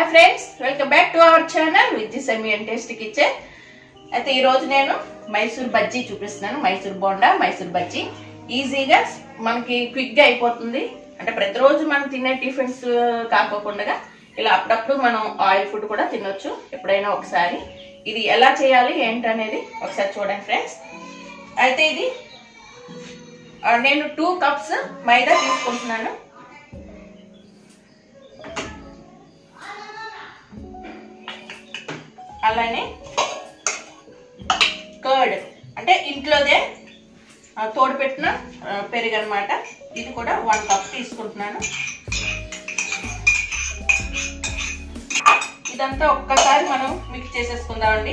Friends, welcome back to our channel with semi and tasty kitchen. అయితే ఈ రోజు నేను మైసూర్ బజ్జీ చూపిస్తున్నాను. మైసూర్ బోండా, మైసూర్ బజ్జీ ఈజీగా మనకి క్విక్ గా అయిపోతుంది. అంటే ప్రతిరోజు మనం తినే టిఫిన్స్ కాకోకుండా ఇలా అప్పుడప్పుడు మనం ఆయిల్ ఫుడ్ కూడా తినొచ్చు ఎప్పుడైనా ఒకసారి. ఇది ఎలా చేయాలి ఏంటనేది ఒకసారి చూడండి ఫ్రెండ్స్. అయితే ఇది నేను 2 కప్స్ మైదా తీసుకుంటున్నాను. అలానే కర్డ్ అంటే ఇంట్లోదే తోడు పెట్టిన పెరుగు అనమాట. ఇది కూడా 1 కప్ తీసుకుంటున్నాను. ఇదంతా ఒక్కసారి మనం మిక్స్ చేసేసుకుందామండి.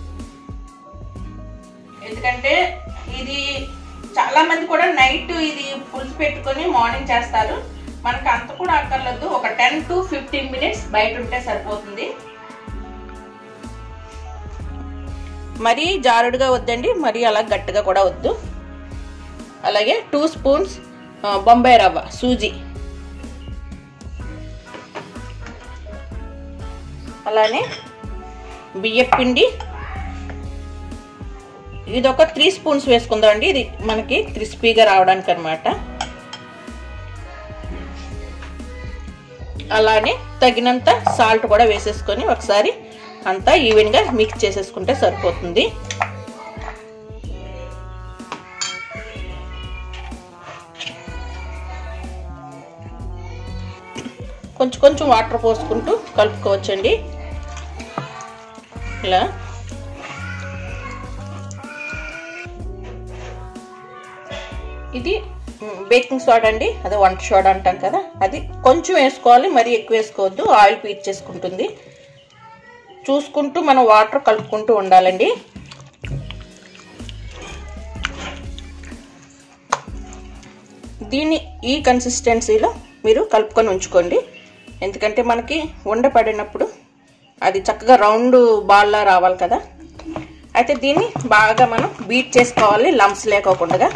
ఎందుకంటే ఇది చాలా మంది కూడా నైట్ ఇది పులుసు పెట్టుకొని మార్నింగ్ చేస్తారు. మనకు అంత కూడా అక్కర్లేదు. ఒక 10 to 15 మినిట్స్ బయట ఉంటే సరిపోతుంది. మరీ జారుడుగా వద్దండి, మరీ అలా గట్టిగా కూడా వద్దు. అలాగే 2 స్పూన్స్ బొంబాయి రవ్వ సూజీ, అలానే బియ్యపిండి ఇది ఒక 3 స్పూన్స్ వేసుకుందాం అండి. ఇది మనకి క్రిస్పీగా రావడానికి అనమాట. అలానే తగినంత సాల్ట్ కూడా వేసేసుకొని ఒకసారి అంతా ఈవెన్ గా మిక్స్ చేసేసుకుంటే సరిపోతుంది. కొంచెం కొంచెం వాటర్ పోసుకుంటూ కలుపుకోవచ్చండి. ఇలా ఇది బేకింగ్ సోడా అండి, అదే వంట సోడా అంటాం కదా, అది కొంచెం వేసుకోవాలి, మరీ ఎక్కువ వేసుకోవద్దు, ఆయిల్ పీల్చేసుకుంటుంది. చూసుకుంటూ మనం వాటర్ కలుపుకుంటూ ఉండాలండి. దీన్ని ఈ కన్సిస్టెన్సీలో మీరు కలుపుకొని ఉంచుకోండి. ఎందుకంటే మనకి ఉండపడినప్పుడు అది చక్కగా రౌండ్ బాల్లా రావాలి కదా. అయితే దీన్ని బాగా మనం బీట్ చేసుకోవాలి, లంప్స్ లేకోకుండా.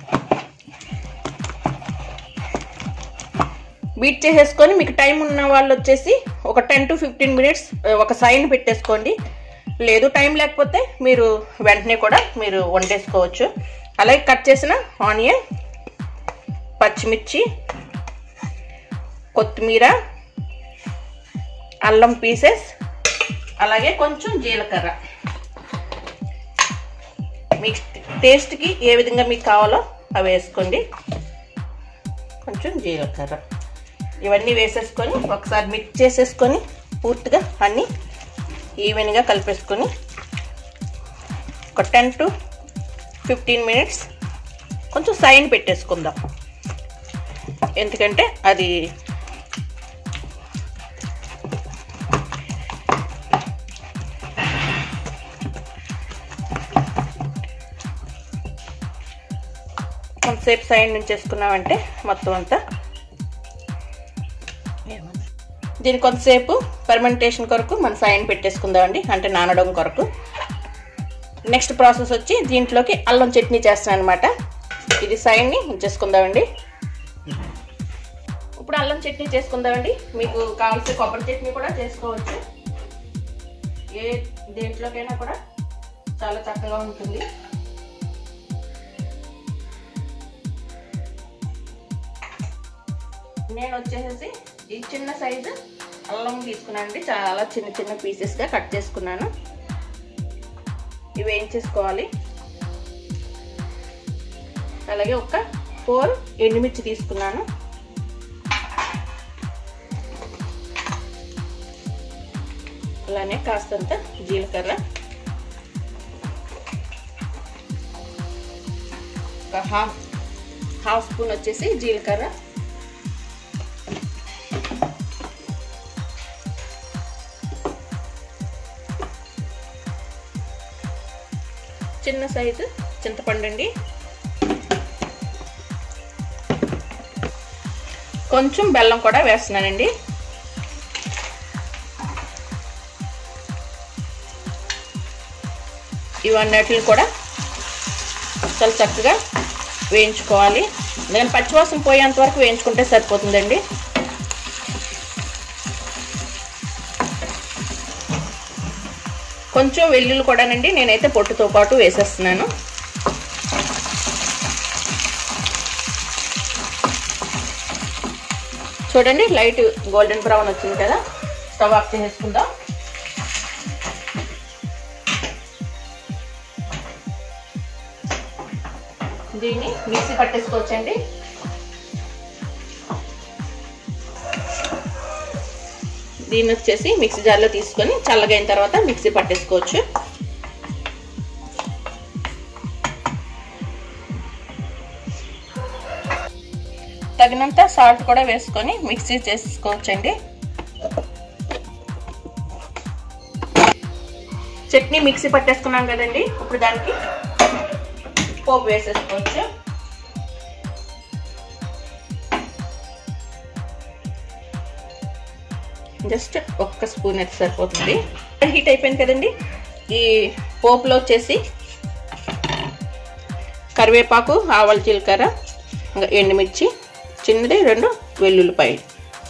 బీట్ చేసేసుకొని మీకు టైం ఉన్న వాళ్ళు వచ్చేసి ఒక 10 to 15 మినిట్స్ ఒక సైడ్ పెట్టేసుకోండి. లేదు టైం లేకపోతే మీరు వెంటనే కూడా మీరు వండేసుకోవచ్చు. అలాగే కట్ చేసిన ఆనియన్, పచ్చిమిర్చి, కొత్తిమీర, అల్లం పీసెస్, అలాగే కొంచెం జీలకర్ర. మీ టేస్ట్కి ఏ విధంగా మీకు కావాలో అవి వేసుకోండి. కొంచెం జీలకర్ర ఇవన్నీ వేసేసుకొని ఒకసారి మిక్స్ చేసేసుకొని పూర్తిగా అన్నీ ఈవెన్గా కలిపేసుకొని ఒక 10 to 15 మినిట్స్ కొంచెం సైడ్ పెట్టేసుకుందాం. ఎందుకంటే అది కొంతసేపు సైడ్ నుంచి వేసుకున్నామంటే మొత్తం అంతా దీని కొంతసేపు ఫెర్మెంటేషన్ కొరకు మనం సైడ్ పెట్టేసుకుందామండి, అంటే నానడం కొరకు. నెక్స్ట్ ప్రాసెస్ వచ్చి దీంట్లోకి అల్లం చట్నీ చేస్తాను అనమాట. ఇది సైడ్ని ఉంచేసుకుందామండి. ఇప్పుడు అల్లం చట్నీ చేసుకుందామండి. మీకు కావాల్సిన కొబ్బరి చట్నీ కూడా చేసుకోవచ్చు. ఏ దేంట్లోకైనా కూడా చాలా చక్కగా ఉంటుంది. నేను వచ్చేసి ఈ చిన్న సైజు అల్లం తీసుకున్నానండి. చాలా చిన్న చిన్న పీసెస్గా కట్ చేసుకున్నాను. ఇవి వేయించేసుకోవాలి. అలాగే ఒక 4 ఎండుమిర్చి తీసుకున్నాను. అలానే కాస్తంత జీలకర్ర, ఒక హాఫ్ స్పూన్ వచ్చేసి జీలకర్ర, చిన్న సైజు చింతపండు అండి, కొంచెం బెల్లం కూడా వేస్తున్నానండి. ఇవన్నిటిని కూడా చాలా చక్కగా వేయించుకోవాలి. నేను పచ్చివాసన పోయేంత వరకు వేయించుకుంటే సరిపోతుందండి. కొంచెం వెల్లుల్లి కూడానండి నేనైతే పొట్టుతో పాటు వేసేస్తున్నాను. చూడండి లైట్ గోల్డెన్ బ్రౌన్ వచ్చింది కదా. స్టవ్ ఆఫ్ చేసేసుకుందాం. దీన్ని మిక్సీ పట్టేసుకోవచ్చండి. దీన్ని వచ్చేసి మిక్సీ జార్లో తీసుకొని చల్లగైన తర్వాత మిక్సీ పట్టేసుకోవచ్చు. తగినంత సాల్ట్ కూడా వేసుకొని మిక్సీ చేసుకోవచ్చండి. చట్నీ మిక్సీ పట్టేసుకున్నాం కదండి. ఇప్పుడు దానికి పోపు వేసేసుకోవచ్చు. జస్ట్ ఒక్క స్పూన్ అయితే సరిపోతుంది. హీట్ అయిపోయింది కదండి. ఈ పోపులో వచ్చేసి కరివేపాకు, ఆవాల జీలకర్ర, ఎండుమిర్చి, చిన్నది 2 వెల్లుల్లిపాయలు,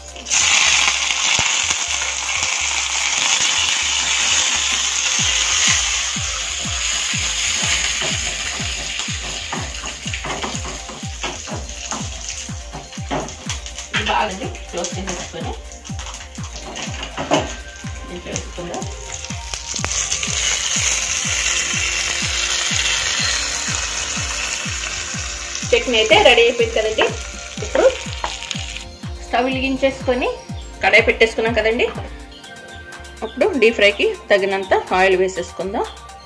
బాగా క్లోజ్ చేసేసుకొని వేసుకుందాం. చట్నీ అయితే రెడీ అయిపోయింది కదండి. ఇప్పుడు స్టవ్ వెలిగించేసుకొని కడాయి పెట్టేసుకున్నాం కదండి. ఇప్పుడు డీప్ ఫ్రైకి తగినంత ఆయిల్ వేసేసుకుందాం.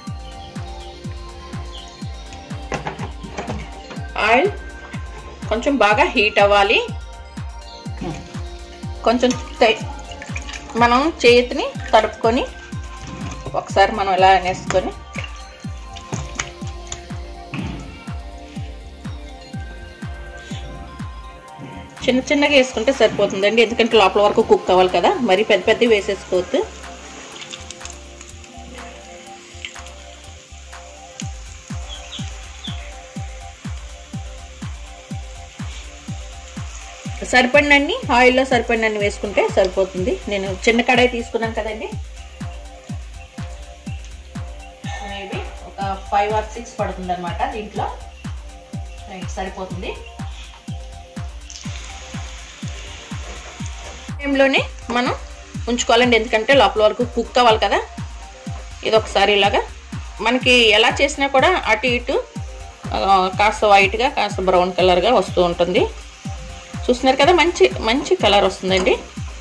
ఆయిల్ కొంచెం బాగా హీట్ అవ్వాలి. కొంచెం మనం చేతిని తడుపుకొని ఒకసారి మనం ఇలా అనేసుకొని చిన్న చిన్నగా వేసుకుంటే సరిపోతుందండి. ఎందుకంటే లోపల వరకు కుక్ అవ్వాలి కదా. మరి పెద్ద పెద్దవి వేసేసుకోవద్దు. సరిపడినన్ని ఆయిల్లో సరిపడినన్ని వేసుకుంటే సరిపోతుంది. నేను చిన్న కడాయి తీసుకున్నాను కదండి. మేబీ ఒక 5 or 6 పడుతుంది అనమాట. దీంట్లో సరిపోతుంది. టైంలోనే మనం ఉంచుకోవాలండి. ఎందుకంటే లోపల వరకు కుక్ అవ్వాలి కదా. ఇది ఒకసారి ఇలాగా మనకి ఎలా చేసినా కూడా అటు ఇటు కాస్త వైట్గా కాస్త బ్రౌన్ కలర్గా వస్తూ ఉంటుంది. చూస్తున్నారు కదా, మంచి మంచి కలర్ వస్తుందండి.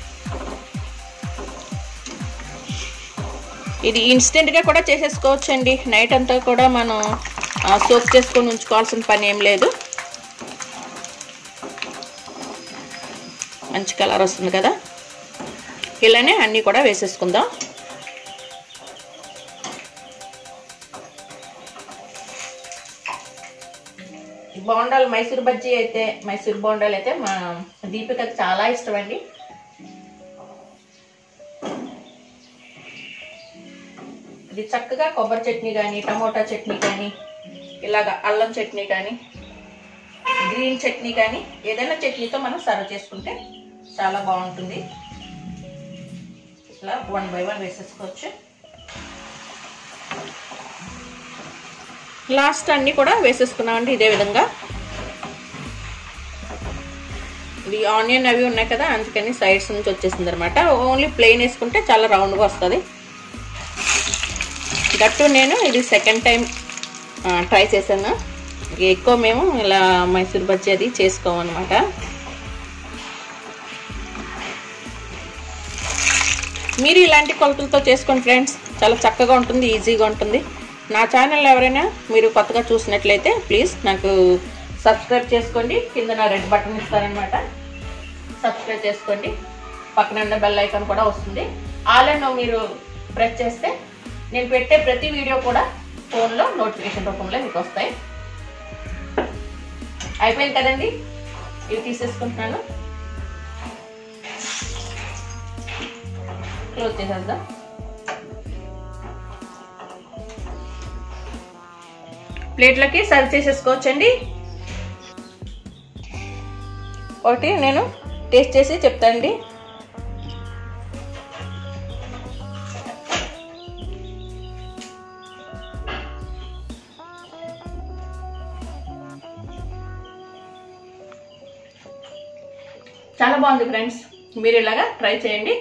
ఇది ఇన్స్టెంట్గా కూడా చేసేసుకోవచ్చండి. నైట్ అంతా కూడా మనం సోక్ చేసుకొని ఉంచుకోవాల్సిన పని ఏం లేదు. మంచి కలర్ వస్తుంది కదా. ఇలానే అన్నీ కూడా వేసేసుకుందాం. బోండాలు మైసూర్ బజ్జీ అయితే మైసూర్ బోండాలు అయితే మా దీపికకి చాలా ఇష్టం అండి. ఇది చక్కగా కొబ్బరి చట్నీ కానీ, టమోటా చట్నీ కానీ, ఇలాగ అల్లం చట్నీ కానీ, గ్రీన్ చట్నీ కానీ ఏదైనా చట్నీతో మనం సర్వ్ చేసుకుంటే చాలా బాగుంటుంది. ఇలా 1 by 1 వేసేసుకోవచ్చు. లాస్ట్ అన్నీ కూడా వేసేసుకున్నామండి ఇదే విధంగా. ఇది ఆనియన్ అవి ఉన్నాయి కదా, అందుకని సైడ్స్ నుంచి వచ్చేసింది అనమాట. ఓన్లీ ప్లెయిన్ వేసుకుంటే చాలా రౌండ్గా వస్తుంది. దట్టు నేను ఇది సెకండ్ టైం ట్రై చేశాను. ఎక్కువ మేము ఇలా మైసూర్ బజ్జీ అది చేసుకోమన్నమాట. మీరు ఇలాంటి కొలతలతో చేసుకోండి ఫ్రెండ్స్. చాలా చక్కగా ఉంటుంది, ఈజీగా ఉంటుంది. నా ఛానల్ ఎవరైనా మీరు కొత్తగా చూసినట్లయితే ప్లీజ్ నాకు సబ్స్క్రైబ్ చేసుకోండి. కింద నా రెడ్ బటన్ ఇస్తారనమాట. సబ్స్క్రైబ్ చేసుకోండి. పక్కన ఉన్న బెల్ ఐకాన్ కూడా వస్తుంది. ఆల్ అండ్ మీరు ప్రెస్ చేస్తే నేను పెట్టే ప్రతి వీడియో కూడా ఫోన్లో నోటిఫికేషన్ రూపంలో మీకు వస్తాయి. అయిపోయింది కదండి. ఇవి తీసేసుకుంటున్నాను. క్లోజ్ చేసేద్దాం. ప్లేట్లకి సర్వ్ చేసేసుకోవచ్చండి. ఒకటి నేను టేస్ట్ చేసి చెప్తానండి. చాలా బాగుంది ఫ్రెండ్స్. మీరు ఇలాగా ట్రై చేయండి.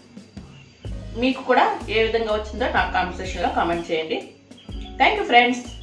మీకు కూడా ఏ విధంగా వచ్చిందో నాకు కామెంట్ సెక్షన్లో కామెంట్ చేయండి. Thank you friends.